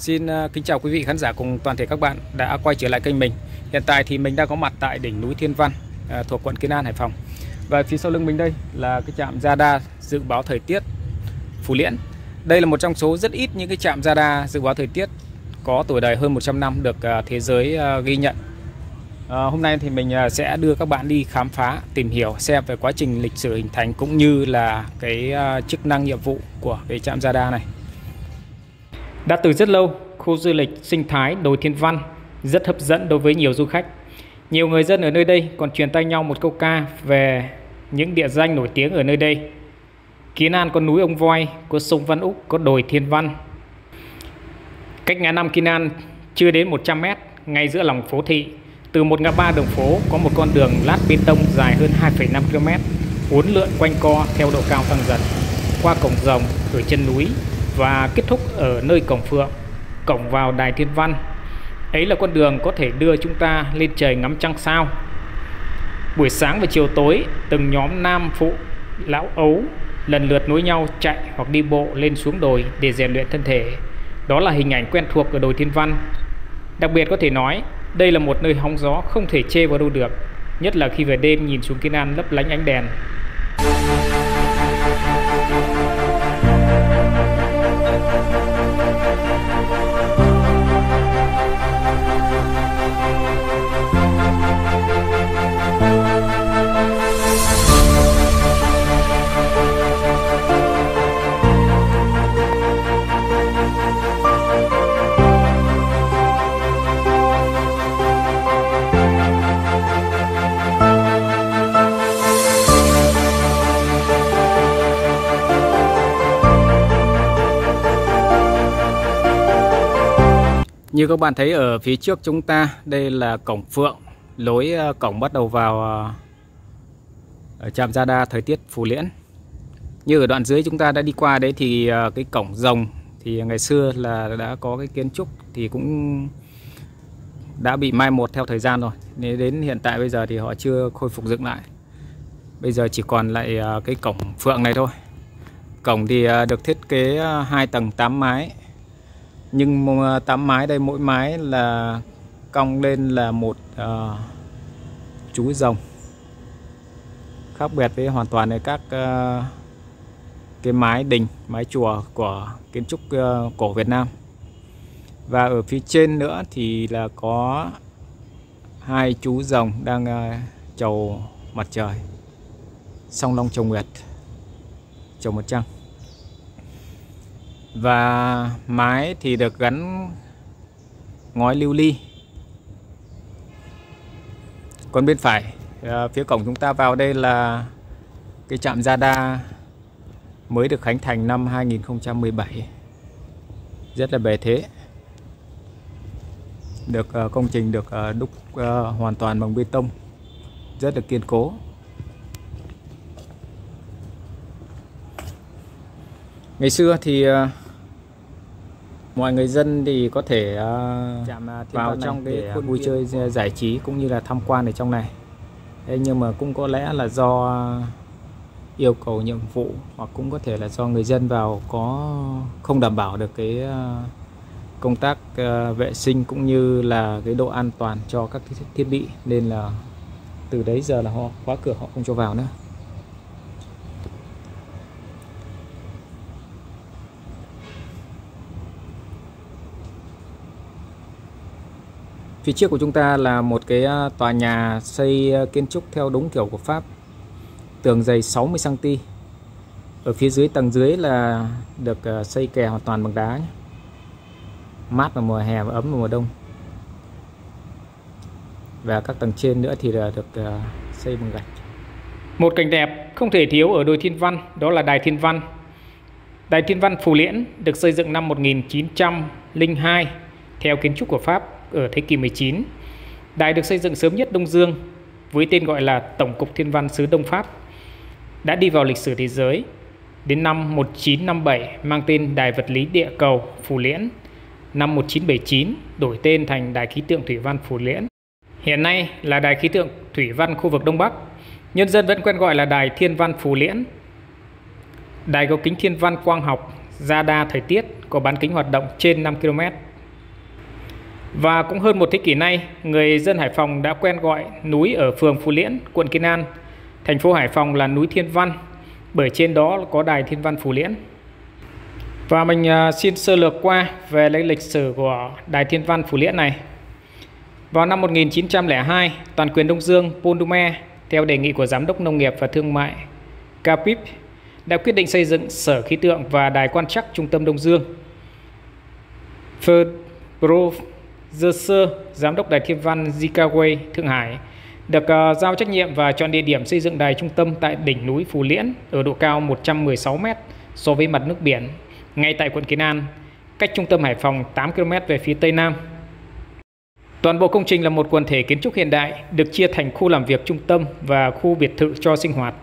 Xin kính chào quý vị khán giả cùng toàn thể các bạn đã quay trở lại kênh mình. Hiện tại thì mình đang có mặt tại đỉnh núi Thiên Văn thuộc quận Kiến An, Hải Phòng. Và phía sau lưng mình đây là cái trạm radar dự báo thời tiết Phú Liễn. Đây là một trong số rất ít những cái trạm radar dự báo thời tiết có tuổi đời hơn 100 năm được thế giới ghi nhận. Hôm nay thì mình sẽ đưa các bạn đi khám phá, tìm hiểu xem về quá trình lịch sử hình thành cũng như là cái chức năng nhiệm vụ của cái trạm radar này. Đã từ rất lâu, khu du lịch sinh thái đồi Thiên Văn rất hấp dẫn đối với nhiều du khách. Nhiều người dân ở nơi đây còn truyền tay nhau một câu ca về những địa danh nổi tiếng ở nơi đây. Kiến An có núi Ông Voi, có sông Văn Úc, có đồi Thiên Văn. Cách ngã năm Kiến An chưa đến 100 m, ngay giữa lòng phố thị, từ một ngã ba đường phố có một con đường lát bê tông dài hơn 2,5 km, uốn lượn quanh co theo độ cao tăng dần, qua cổng rồng ở chân núi và kết thúc ở nơi cổng Phượng, cổng vào đài Thiên Văn. Ấy là con đường có thể đưa chúng ta lên trời ngắm trăng sao. Buổi sáng và chiều tối, từng nhóm nam phụ, lão ấu lần lượt nối nhau chạy hoặc đi bộ lên xuống đồi để rèn luyện thân thể. Đó là hình ảnh quen thuộc ở đồi Thiên Văn. Đặc biệt có thể nói, đây là một nơi hóng gió không thể chê vào đâu được, nhất là khi về đêm nhìn xuống Kiến An lấp lánh ánh đèn. Như các bạn thấy ở phía trước chúng ta, đây là cổng Phượng, lối cổng bắt đầu vào ở trạm radar thời tiết Phú Liễn. Như ở đoạn dưới chúng ta đã đi qua đấy thì cái cổng rồng thì ngày xưa là đã có cái kiến trúc thì cũng đã bị mai một theo thời gian rồi. Nên đến hiện tại bây giờ thì họ chưa khôi phục dựng lại. Bây giờ chỉ còn lại cái cổng Phượng này thôi. Cổng thì được thiết kế 2 tầng 8 mái. Nhưng 8 mái đây, mỗi mái là cong lên là một chú rồng, khác biệt với hoàn toàn với các cái mái đình, mái chùa của kiến trúc cổ Việt Nam. Và ở phía trên nữa thì là có 2 chú rồng đang chầu mặt trời, song long chầu nguyệt, chầu mặt trăng. Và mái thì được gắn ngói lưu ly. Còn bên phải phía cổng chúng ta vào đây là cái trạm radar mới được khánh thành năm 2017, rất là bề thế. Được công trình được đúc hoàn toàn bằng bê tông, rất là kiên cố. Ngày xưa thì mọi người dân thì có thể vào trong cái khu vui chơi giải trí cũng như là tham quan ở trong này. Thế nhưng mà cũng có lẽ là do yêu cầu nhiệm vụ, hoặc cũng có thể là do người dân vào có không đảm bảo được cái công tác vệ sinh cũng như là cái độ an toàn cho các thiết bị, nên là từ đấy giờ là họ khóa cửa, họ không cho vào nữa. Phía trước của chúng ta là một cái tòa nhà xây kiến trúc theo đúng kiểu của Pháp, tường dày 60 cm. Ở phía dưới, tầng dưới là được xây kè hoàn toàn bằng đá nhé. Mát vào mùa hè và ấm vào mùa đông. Và các tầng trên nữa thì là được xây bằng gạch. Một cảnh đẹp không thể thiếu ở đồi Thiên Văn, đó là đài Thiên Văn. Đài Thiên Văn Phú Liễn được xây dựng năm 1902 theo kiến trúc của Pháp ở thế kỷ 19. Đài được xây dựng sớm nhất Đông Dương với tên gọi là Tổng cục Thiên Văn xứ Đông Pháp, đã đi vào lịch sử thế giới. Đến năm 1957 mang tên Đài vật lý địa cầu Phú Liễn. Năm 1979 đổi tên thành Đài khí tượng thủy văn Phú Liễn. Hiện nay là Đài khí tượng thủy văn khu vực Đông Bắc. Nhân dân vẫn quen gọi là Đài Thiên Văn Phú Liễn. Đài có kính thiên văn quang học, radar thời tiết, có bán kính hoạt động trên 5 km, Và cũng hơn một thế kỷ nay, người dân Hải Phòng đã quen gọi núi ở phường Phú Liễn, quận Kiến An, thành phố Hải Phòng là núi Thiên Văn, bởi trên đó có đài Thiên Văn Phú Liễn. Và mình xin sơ lược qua về lịch sử của đài Thiên Văn Phú Liễn này. Vào năm 1902, toàn quyền Đông Dương Paul Doumer theo đề nghị của Giám đốc Nông nghiệp và Thương mại Capip đã quyết định xây dựng sở khí tượng và đài quan trắc trung tâm Đông Dương. Professor Giám đốc đài Thiên Văn Zikaway, Thượng Hải, được giao trách nhiệm và chọn địa điểm xây dựng đài trung tâm tại đỉnh núi Phú Liễn ở độ cao 116 m so với mặt nước biển, ngay tại quận Kiến An, cách trung tâm Hải Phòng 8 km về phía tây nam. Toàn bộ công trình là một quần thể kiến trúc hiện đại, được chia thành khu làm việc trung tâm và khu biệt thự cho sinh hoạt.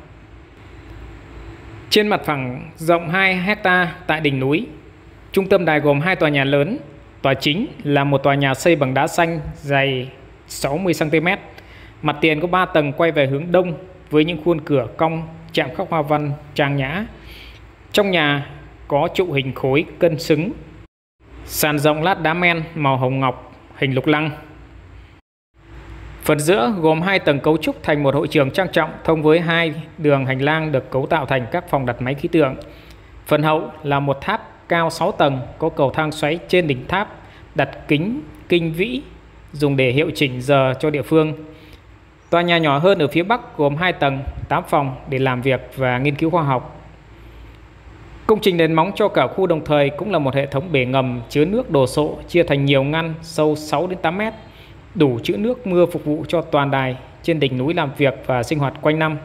Trên mặt phẳng rộng 2 hecta tại đỉnh núi, trung tâm đài gồm 2 tòa nhà lớn. Tòa chính là một tòa nhà xây bằng đá xanh dày 60 cm. Mặt tiền có 3 tầng quay về hướng đông với những khuôn cửa cong chạm khắc hoa văn trang nhã. Trong nhà có trụ hình khối cân xứng, sàn rộng lát đá men màu hồng ngọc hình lục lăng. Phần giữa gồm 2 tầng cấu trúc thành một hội trường trang trọng thông với 2 đường hành lang được cấu tạo thành các phòng đặt máy khí tượng. Phần hậu là một tháp cao 6 tầng có cầu thang xoáy trên đỉnh tháp, đặt kính kinh vĩ dùng để hiệu chỉnh giờ cho địa phương. Tòa nhà nhỏ hơn ở phía bắc gồm 2 tầng, 8 phòng để làm việc và nghiên cứu khoa học. Công trình nền móng cho cả khu đồng thời cũng là một hệ thống bể ngầm chứa nước đổ sộ chia thành nhiều ngăn sâu 6 đến 8 mét, đủ trữ nước mưa phục vụ cho toàn đài trên đỉnh núi làm việc và sinh hoạt quanh năm.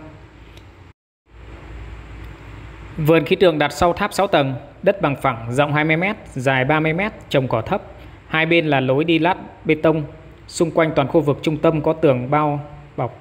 Vườn khí tượng đặt sau tháp 6 tầng, đất bằng phẳng rộng 20 m, dài 30 m, trồng cỏ thấp. Hai bên là lối đi lát bê tông, xung quanh toàn khu vực trung tâm có tường bao bọc.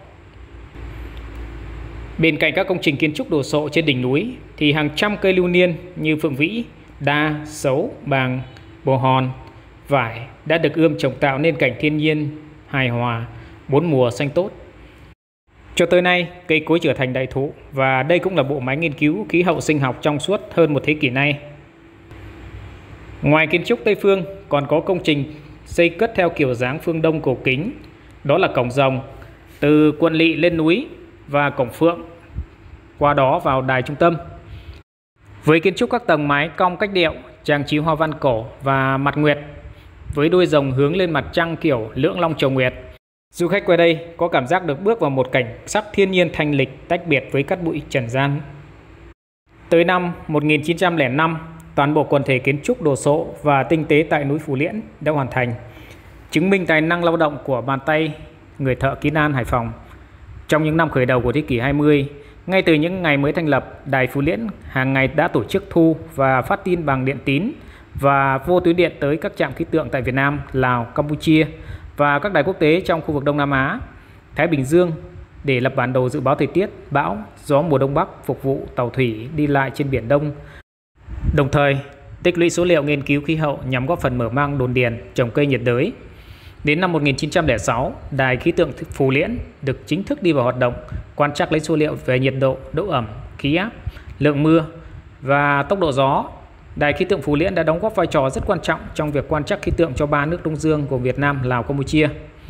Bên cạnh các công trình kiến trúc đồ sộ trên đỉnh núi thì hàng trăm cây lưu niên như phượng vĩ, đa, sấu, bàng, bồ hòn, vải đã được ươm trồng tạo nên cảnh thiên nhiên hài hòa, 4 mùa xanh tốt. Cho tới nay, cây cối trở thành đại thụ và đây cũng là bộ máy nghiên cứu khí hậu sinh học trong suốt hơn một thế kỷ nay. Ngoài kiến trúc Tây Phương còn có công trình xây cất theo kiểu dáng phương Đông cổ kính, đó là cổng rồng từ quận lỵ lên núi và cổng phượng qua đó vào đài trung tâm. Với kiến trúc các tầng mái cong cách điệu, trang trí hoa văn cổ và mặt nguyệt với đuôi rồng hướng lên mặt trăng kiểu lưỡng long chầu nguyệt. Du khách qua đây có cảm giác được bước vào một cảnh sắc thiên nhiên thanh lịch tách biệt với cát bụi trần gian. Tới năm 1905, toàn bộ quần thể kiến trúc đồ sộ và tinh tế tại núi Phú Liễn đã hoàn thành, chứng minh tài năng lao động của bàn tay người thợ Kiến An, Hải Phòng. Trong những năm khởi đầu của thế kỷ 20, ngay từ những ngày mới thành lập, đài Phú Liễn hàng ngày đã tổ chức thu và phát tin bằng điện tín và vô tuyến điện tới các trạm khí tượng tại Việt Nam, Lào, Campuchia và các đài quốc tế trong khu vực Đông Nam Á, Thái Bình Dương để lập bản đồ dự báo thời tiết, bão, gió mùa Đông Bắc phục vụ tàu thủy đi lại trên Biển Đông. Đồng thời, tích lũy số liệu nghiên cứu khí hậu nhằm góp phần mở mang đồn điền trồng cây nhiệt đới. Đến năm 1906, đài khí tượng Phú Liễn được chính thức đi vào hoạt động, quan trắc lấy số liệu về nhiệt độ, độ ẩm, khí áp, lượng mưa và tốc độ gió. Đài khí tượng Phú Liễn đã đóng góp vai trò rất quan trọng trong việc quan trắc khí tượng cho 3 nước Đông Dương gồm Việt Nam, Lào, Campuchia.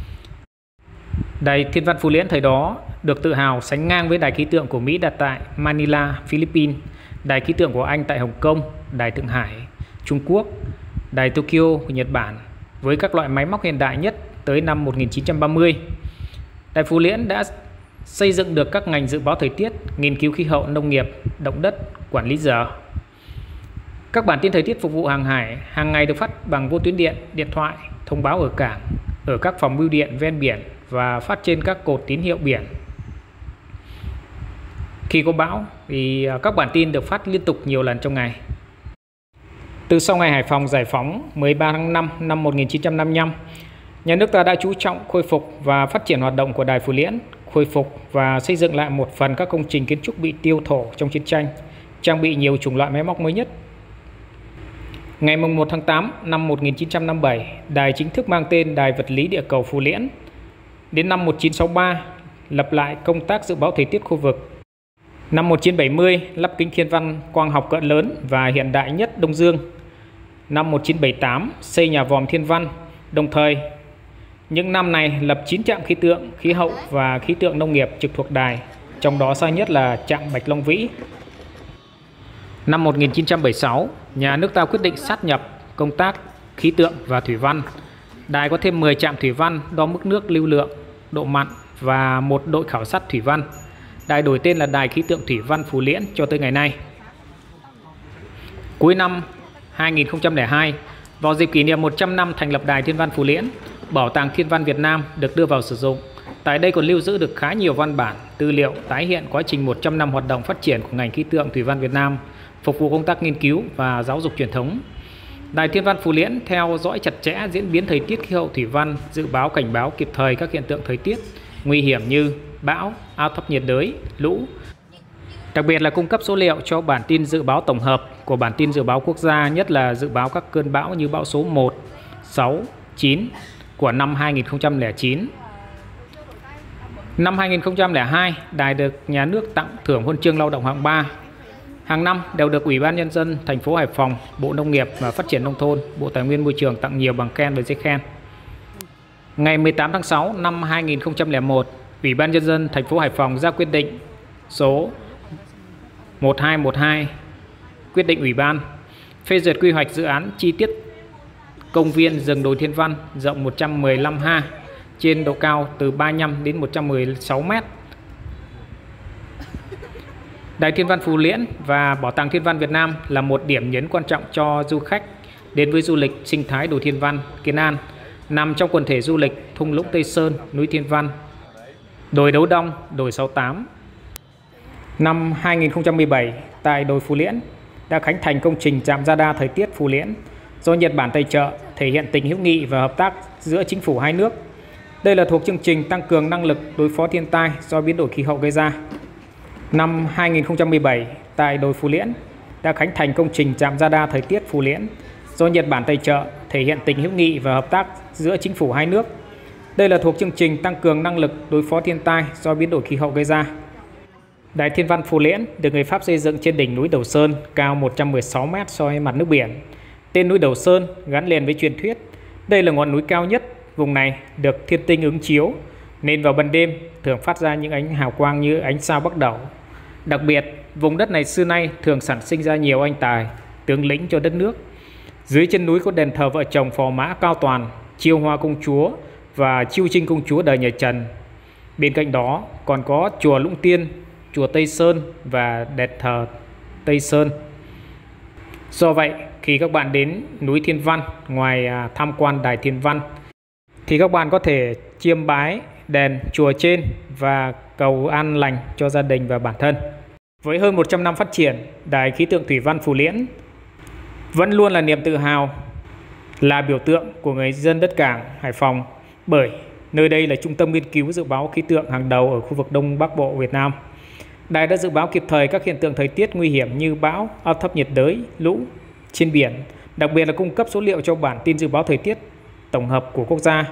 Đài Thiên Văn Phú Liễn thời đó được tự hào sánh ngang với đài khí tượng của Mỹ đặt tại Manila, Philippines, đài khí tượng của Anh tại Hồng Kông, đài Thượng Hải, Trung Quốc, đài Tokyo của Nhật Bản với các loại máy móc hiện đại nhất tới năm 1930. Đài Phú Liễn đã xây dựng được các ngành dự báo thời tiết, nghiên cứu khí hậu, nông nghiệp, động đất, quản lý giờ. Các bản tin thời tiết phục vụ hàng hải hàng ngày được phát bằng vô tuyến điện, điện thoại, thông báo ở cảng, ở các phòng bưu điện ven biển và phát trên các cột tín hiệu biển. Khi có bão thì các bản tin được phát liên tục nhiều lần trong ngày. Từ sau ngày Hải Phòng giải phóng 13 tháng 5 năm 1955, nhà nước ta đã chú trọng khôi phục và phát triển hoạt động của đài Phú Liễn, khôi phục và xây dựng lại một phần các công trình kiến trúc bị tiêu thổ trong chiến tranh, trang bị nhiều chủng loại máy móc mới nhất. Ngày 1 tháng 8 năm 1957, đài chính thức mang tên Đài Vật lý Địa cầu Phú Liễn. Đến năm 1963, lập lại công tác dự báo thời tiết khu vực. Năm 1970, lắp kính thiên văn quang học cỡ lớn và hiện đại nhất Đông Dương. Năm 1978, xây nhà vòm thiên văn, Đồng thời, những năm này lập 9 trạm khí tượng, khí hậu và khí tượng nông nghiệp trực thuộc đài, trong đó xa nhất là trạm Bạch Long Vĩ. Năm 1976, nhà nước ta quyết định sát nhập công tác khí tượng và thủy văn. Đài có thêm 10 trạm thủy văn đo mức nước lưu lượng, độ mặn và một đội khảo sát thủy văn. Đài đổi tên là Đài Khí tượng Thủy văn Phú Liễn cho tới ngày nay. Cuối năm 2002, vào dịp kỷ niệm 100 năm thành lập Đài Thiên văn Phú Liễn, Bảo tàng Thiên văn Việt Nam được đưa vào sử dụng. Tại đây còn lưu giữ được khá nhiều văn bản, tư liệu tái hiện quá trình 100 năm hoạt động phát triển của ngành khí tượng thủy văn Việt Nam, phục vụ công tác nghiên cứu và giáo dục truyền thống. Đài Thiên văn Phú Liễn theo dõi chặt chẽ diễn biến thời tiết khí hậu thủy văn, dự báo cảnh báo kịp thời các hiện tượng thời tiết nguy hiểm như bão, áp thấp nhiệt đới, lũ. Đặc biệt là cung cấp số liệu cho bản tin dự báo tổng hợp của bản tin dự báo quốc gia, nhất là dự báo các cơn bão như bão số 1, 6, 9 của năm 2009. Năm 2002, đài được nhà nước tặng thưởng huân chương lao động hạng 3. Hàng năm đều được Ủy ban Nhân dân thành phố Hải Phòng, Bộ Nông nghiệp và Phát triển Nông thôn, Bộ Tài nguyên Môi trường tặng nhiều bằng khen và giấy khen. Ngày 18 tháng 6 năm 2001, Ủy ban Nhân dân thành phố Hải Phòng ra quyết định số 1212, quyết định Ủy ban phê duyệt quy hoạch dự án chi tiết công viên rừng đồi Thiên Văn rộng 115 ha, trên độ cao từ 35 đến 116 m. Đài Thiên văn Phú Liễn và Bảo tàng Thiên văn Việt Nam là một điểm nhấn quan trọng cho du khách đến với du lịch sinh thái đồi Thiên Văn, Kiến An, nằm trong quần thể du lịch thung lũng Tây Sơn, núi Thiên Văn, đồi Đấu Đông, đồi 68. Năm 2017, tại đồi Phú Liễn đã khánh thành công trình trạm radar thời tiết Phú Liễn do Nhật Bản tài trợ, thể hiện tình hữu nghị và hợp tác giữa chính phủ hai nước. Đây là thuộc chương trình tăng cường năng lực đối phó thiên tai do biến đổi khí hậu gây ra. Năm 2017, tại đồi Phú Liễn đã khánh thành công trình trạm radar thời tiết Phú Liễn do Nhật Bản tài trợ, thể hiện tình hữu nghị và hợp tác giữa chính phủ hai nước. Đây là thuộc chương trình tăng cường năng lực đối phó thiên tai do biến đổi khí hậu gây ra. Đài Thiên văn Phú Liễn được người Pháp xây dựng trên đỉnh núi Đầu Sơn, cao 116 m so với mặt nước biển. Tên núi Đầu Sơn gắn liền với truyền thuyết đây là ngọn núi cao nhất vùng này, được thiên tinh ứng chiếu nên vào ban đêm thường phát ra những ánh hào quang như ánh sao Bắc Đẩu. Đặc biệt, vùng đất này xưa nay thường sản sinh ra nhiều anh tài, tướng lĩnh cho đất nước. Dưới chân núi có đền thờ vợ chồng Phò Mã Cao Toàn, Chiêu Hoa Công Chúa và Chiêu Trinh Công Chúa đời nhà Trần. Bên cạnh đó còn có chùa Lũng Tiên, chùa Tây Sơn và đền thờ Tây Sơn. Do vậy, khi các bạn đến núi Thiên Văn, ngoài tham quan Đài Thiên Văn, thì các bạn có thể chiêm bái đền chùa trên và cầu an lành cho gia đình và bản thân. Với hơn 100 năm phát triển, Đài Khí tượng Thủy văn Phú Liễn vẫn luôn là niềm tự hào, là biểu tượng của người dân đất cảng Hải Phòng, bởi nơi đây là trung tâm nghiên cứu dự báo khí tượng hàng đầu ở khu vực Đông Bắc Bộ Việt Nam. Đài đã dự báo kịp thời các hiện tượng thời tiết nguy hiểm như bão, áp thấp nhiệt đới, lũ trên biển, đặc biệt là cung cấp số liệu cho bản tin dự báo thời tiết tổng hợp của quốc gia.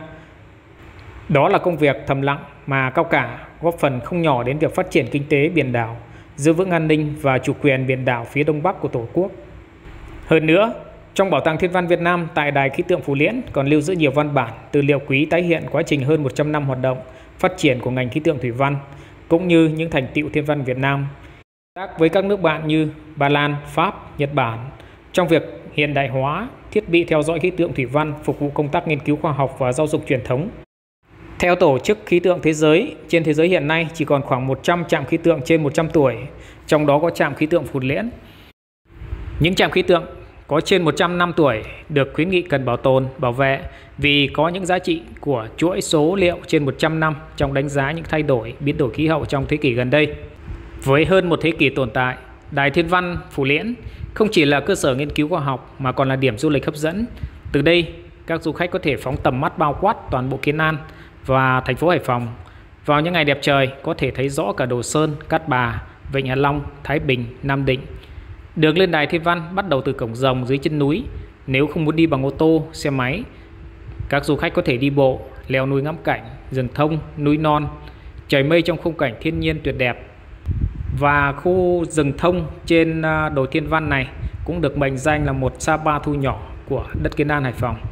Đó là công việc thầm lặng mà cao cả, góp phần không nhỏ đến việc phát triển kinh tế biển đảo, giữ vững an ninh và chủ quyền biển đảo phía Đông Bắc của Tổ quốc. Hơn nữa, trong Bảo tàng Thiên văn Việt Nam tại Đài Khí tượng Phú Liễn còn lưu giữ nhiều văn bản, tư liệu quý tái hiện quá trình hơn 100 năm hoạt động, phát triển của ngành khí tượng thủy văn, cũng như những thành tựu thiên văn Việt Nam tác với các nước bạn như Ba Lan, Pháp, Nhật Bản trong việc hiện đại hóa thiết bị theo dõi khí tượng thủy văn, phục vụ công tác nghiên cứu khoa học và giáo dục truyền thống. Theo Tổ chức Khí tượng Thế giới, trên thế giới hiện nay chỉ còn khoảng 100 trạm khí tượng trên 100 tuổi, trong đó có trạm khí tượng Phú Liễn. Những trạm khí tượng có trên 100 năm tuổi được khuyến nghị cần bảo tồn, bảo vệ vì có những giá trị của chuỗi số liệu trên 100 năm trong đánh giá những thay đổi, biến đổi khí hậu trong thế kỷ gần đây. Với hơn một thế kỷ tồn tại, Đài Thiên văn Phú Liễn không chỉ là cơ sở nghiên cứu khoa học mà còn là điểm du lịch hấp dẫn. Từ đây, các du khách có thể phóng tầm mắt bao quát toàn bộ Kiến An và thành phố Hải Phòng. Vào những ngày đẹp trời, có thể thấy rõ cả Đồ Sơn, Cát Bà, Vịnh Hạ Long, Thái Bình, Nam Định. Đường lên Đài Thiên văn bắt đầu từ cổng rồng dưới chân núi. Nếu không muốn đi bằng ô tô, xe máy, các du khách có thể đi bộ, leo núi ngắm cảnh, rừng thông, núi non, trời mây trong khung cảnh thiên nhiên tuyệt đẹp. Và khu rừng thông trên đồi Thiên Văn này cũng được mệnh danh là một Sapa thu nhỏ của đất Kiến An, Hải Phòng.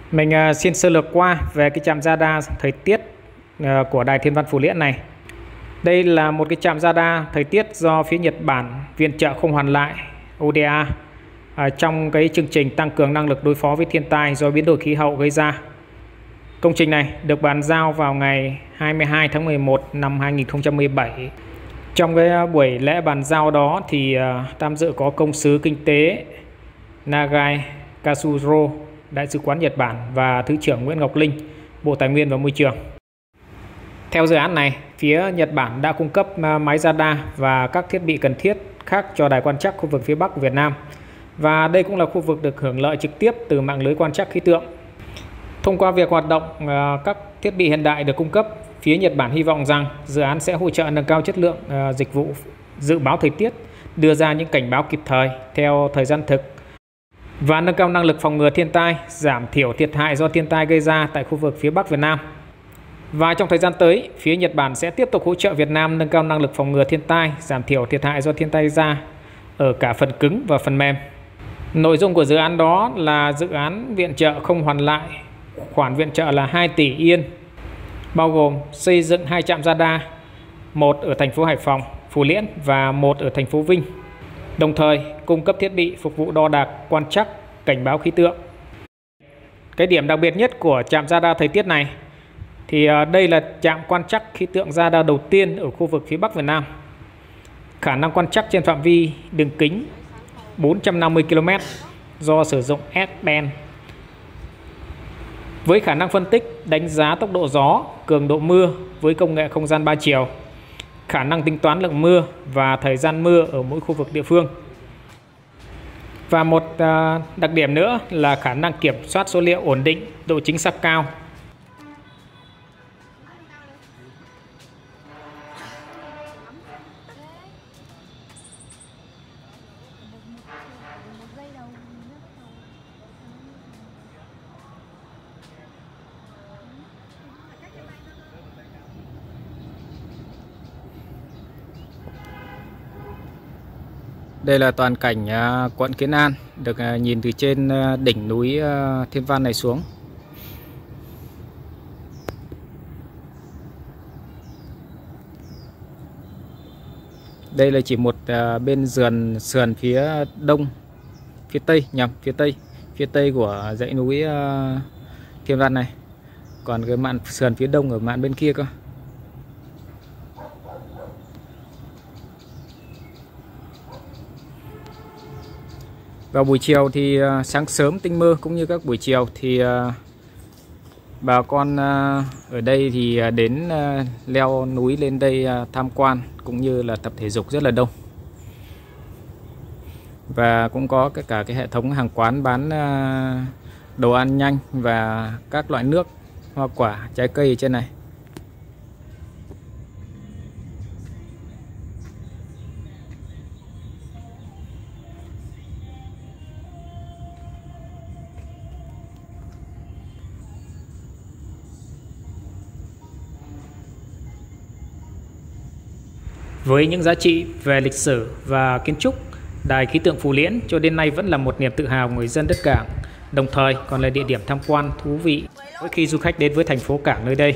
Mình xin sơ lược qua về cái trạm radar thời tiết của Đài Thiên văn Phú Liễn này. Đây là một cái trạm radar thời tiết do phía Nhật Bản viện trợ không hoàn lại ODA trong cái chương trình tăng cường năng lực đối phó với thiên tai do biến đổi khí hậu gây ra. Công trình này được bàn giao vào ngày 22 tháng 11 năm 2017. Trong cái buổi lễ bàn giao đó thì tham dự có công sứ kinh tế Nagai Katsuro, Đại sứ quán Nhật Bản và Thứ trưởng Nguyễn Ngọc Linh, Bộ Tài nguyên và Môi trường. Theo dự án này, phía Nhật Bản đã cung cấp máy radar và các thiết bị cần thiết khác cho đài quan trắc khu vực phía Bắc của Việt Nam. Và đây cũng là khu vực được hưởng lợi trực tiếp từ mạng lưới quan trắc khí tượng. Thông qua việc hoạt động các thiết bị hiện đại được cung cấp, phía Nhật Bản hy vọng rằng dự án sẽ hỗ trợ nâng cao chất lượng dịch vụ dự báo thời tiết, đưa ra những cảnh báo kịp thời theo thời gian thực và nâng cao năng lực phòng ngừa thiên tai, giảm thiểu thiệt hại do thiên tai gây ra tại khu vực phía Bắc Việt Nam. Và trong thời gian tới, phía Nhật Bản sẽ tiếp tục hỗ trợ Việt Nam nâng cao năng lực phòng ngừa thiên tai, giảm thiểu thiệt hại do thiên tai gây ra ở cả phần cứng và phần mềm. Nội dung của dự án đó là dự án viện trợ không hoàn lại, khoản viện trợ là 2 tỷ Yên, bao gồm xây dựng 2 trạm radar, một ở thành phố Hải Phòng, Phú Liễn và một ở thành phố Vinh. Đồng thời cung cấp thiết bị phục vụ đo đạc, quan trắc, cảnh báo khí tượng. Cái điểm đặc biệt nhất của trạm radar thời tiết này thì đây là trạm quan trắc khí tượng radar đầu tiên ở khu vực phía Bắc Việt Nam. Khả năng quan trắc trên phạm vi đường kính 450 km do sử dụng S-band. Với khả năng phân tích, đánh giá tốc độ gió, cường độ mưa với công nghệ không gian 3 chiều, khả năng tính toán lượng mưa và thời gian mưa ở mỗi khu vực địa phương. Và một đặc điểm nữa là khả năng kiểm soát số liệu ổn định, độ chính xác cao. Đây là toàn cảnh quận Kiến An, được nhìn từ trên đỉnh núi Thiên Văn này xuống. Đây là chỉ một bên sườn phía đông, phía tây của dãy núi Thiên Văn này. Còn cái mạn sườn phía đông ở mạn bên kia cơ. Vào buổi chiều thì sáng sớm tinh mơ cũng như các buổi chiều thì bà con ở đây thì đến leo núi lên đây tham quan cũng như là tập thể dục rất là đông. Và cũng có cả cái hệ thống hàng quán bán đồ ăn nhanh và các loại nước, hoa quả, trái cây ở trên này. Với những giá trị về lịch sử và kiến trúc, Đài khí tượng Phú Liễn cho đến nay vẫn là một niềm tự hào của người dân đất cảng, đồng thời còn là địa điểm tham quan thú vị mỗi khi du khách đến với thành phố cảng nơi đây.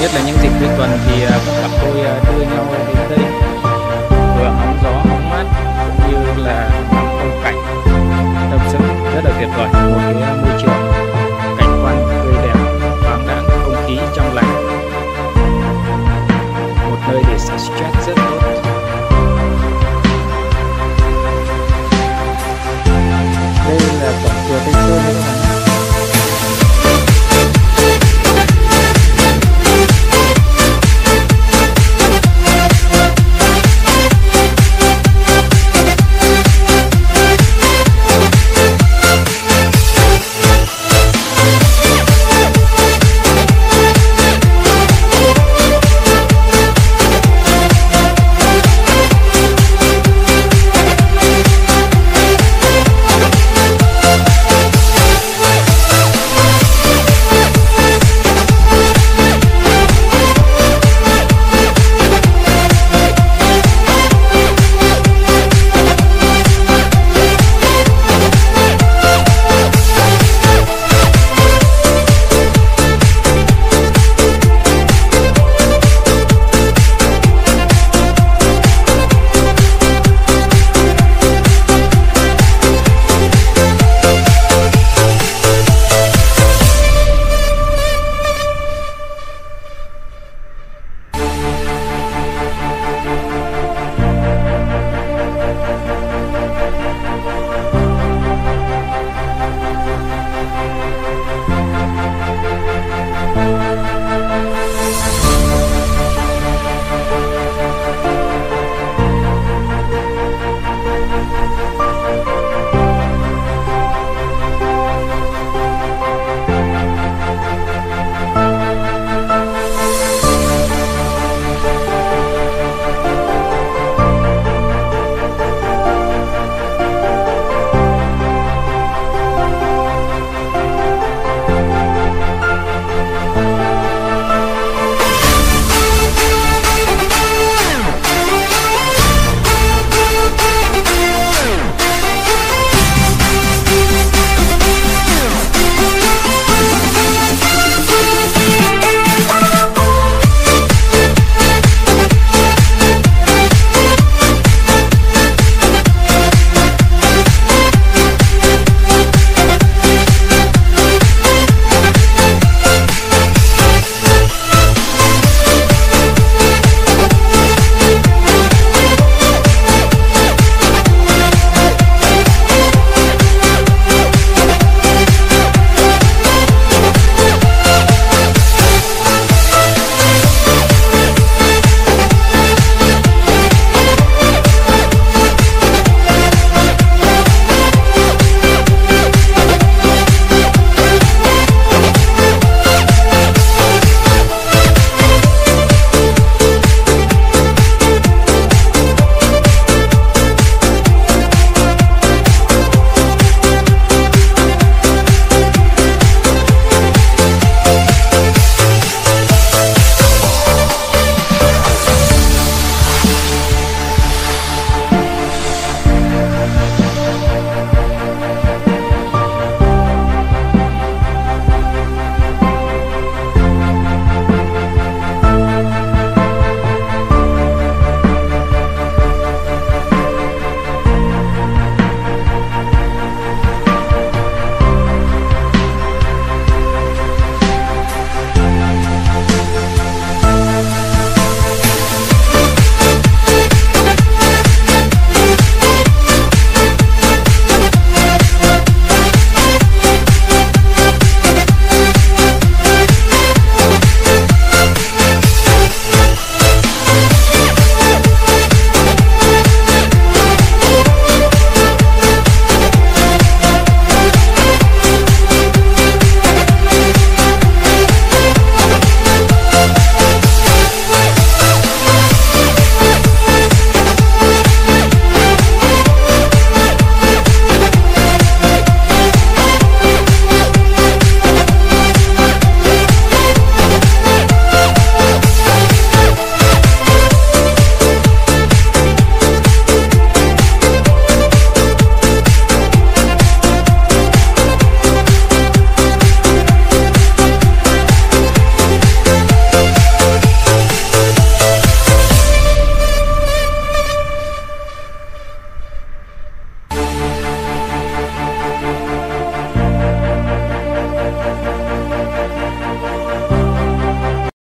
nhất là những dịp cuối tuần thì các cặp đôi đưa nhau đến đây vừa hóng gió hóng mát cũng như là ngắm phong cảnh tâm sự rất là tuyệt vời, một cái môi